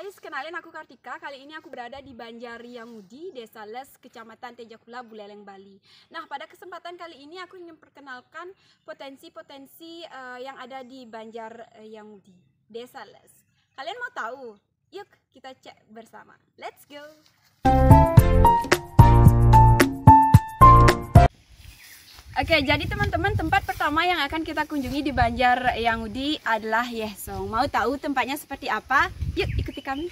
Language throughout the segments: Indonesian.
guys, kenalin aku Kartika. Kali ini aku berada di Banjaryangudi, Desa Les, Kecamatan Tejakula, Buleleng, Bali. Nah, pada kesempatan kali ini aku ingin perkenalkan potensi-potensi yang ada di Banjaryangudi, Desa Les. Kalian mau tahu? Yuk kita cek bersama. Let's go! Oke, jadi teman-teman, tempat pertama yang akan kita kunjungi di Banjaryangudi adalah Yehsong. Mau tahu tempatnya seperti apa? Yuk ikuti kami.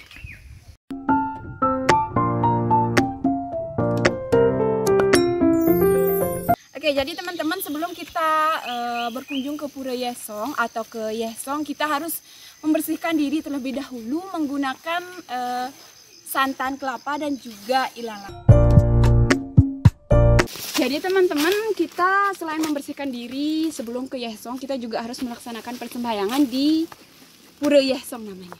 Oke, jadi teman-teman, sebelum kita berkunjung ke Pura Yehsong atau ke Yehsong, kita harus membersihkan diri terlebih dahulu menggunakan santan kelapa dan juga ilalang. Jadi teman-teman, kita selain membersihkan diri sebelum ke Yehsong, kita juga harus melaksanakan persembahyangan di Pura Yehsong namanya.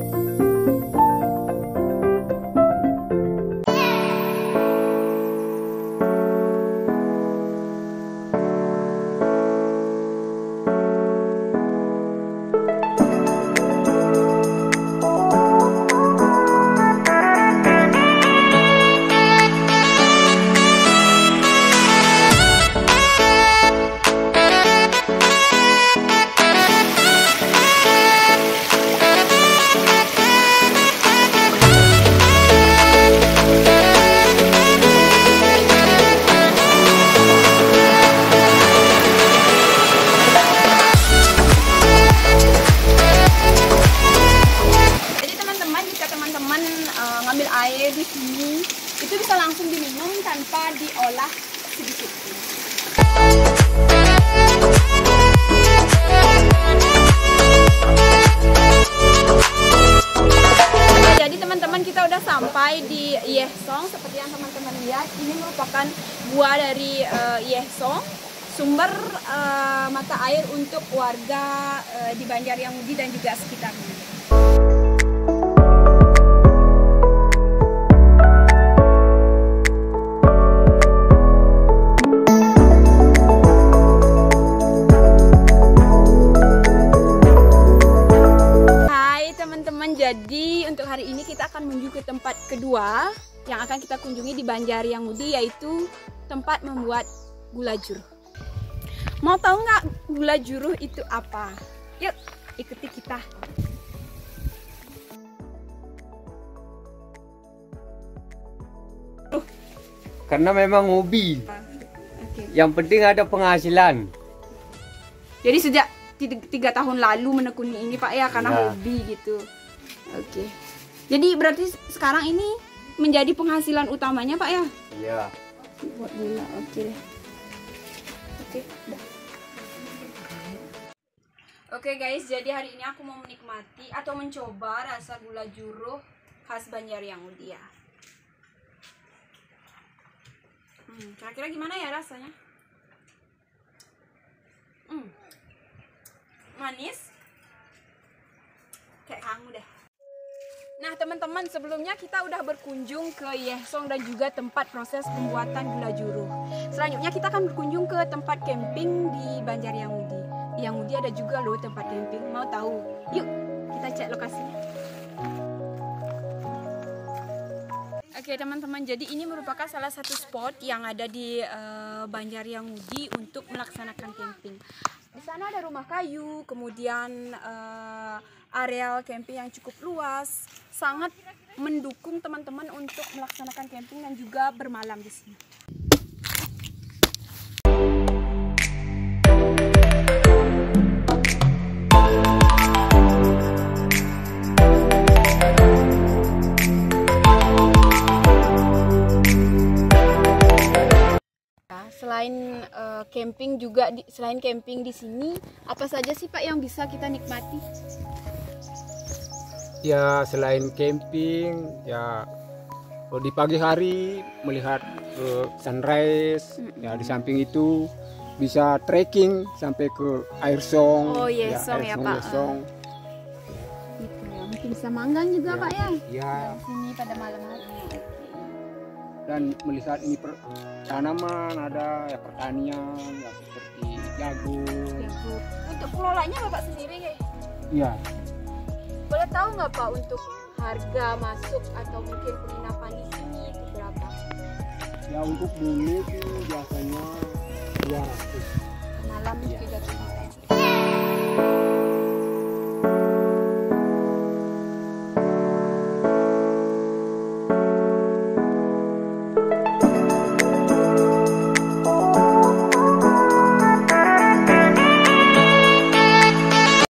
Ngambil air di sini itu bisa langsung diminum tanpa diolah sedikit. Jadi teman-teman, kita udah sampai di Yehsong. Seperti yang teman-teman lihat, ini merupakan gua dari Yehsong, sumber mata air untuk warga di Banjaryangudi dan juga sekitarnya. Jadi untuk hari ini kita akan menuju ke tempat kedua yang akan kita kunjungi di Banjaryangudi, yaitu tempat membuat gula juruh. Mau tahu nggak gula juruh itu apa? Yuk ikuti kita. Karena memang hobi. Yang penting ada penghasilan. Jadi sejak 3 tahun lalu menekuni ini Pak ya, karena hobi gitu. Oke. Jadi berarti sekarang ini menjadi penghasilan utamanya Pak ya? Iya. Buat gula, oke deh. Oke, udah. Oke guys, jadi hari ini aku mau menikmati atau mencoba rasa gula juruh khas Banjaryangudi ya. Kira-kira gimana ya rasanya? Manis? Kayak kamu deh. Nah teman-teman, sebelumnya kita udah berkunjung ke Yehsong dan juga tempat proses pembuatan gula juruh. Selanjutnya kita akan berkunjung ke tempat camping di Banjaryangudi. Di Yangudi ada juga loh tempat camping. Mau tahu? Yuk kita cek lokasinya. Oke teman-teman, jadi ini merupakan salah satu spot yang ada di Banjaryangudi untuk melaksanakan camping. Di sana ada rumah kayu, kemudian areal camping yang cukup luas, sangat mendukung teman-teman untuk melaksanakan camping dan juga bermalam di sini. Selain camping juga selain camping di sini, apa saja sih Pak yang bisa kita nikmati? Ya selain camping, ya di pagi hari melihat sunrise, ya di samping itu bisa trekking sampai ke air song. Oh Yehsong ya Pak. Yehsong. Gitu ya, mungkin bisa manggang juga Ya, Pak ya? Iya. Di sini pada malam hari. Dan melihat ini tanaman ada, ya pertanian, ya seperti jagung. Untuk pengelolanya Bapak sendiri ya? Iya. Boleh tahu nggak Pak untuk harga masuk atau mungkin penginapan di sini itu berapa? Ya untuk bule itu biasanya 200 Malam Iya. 300.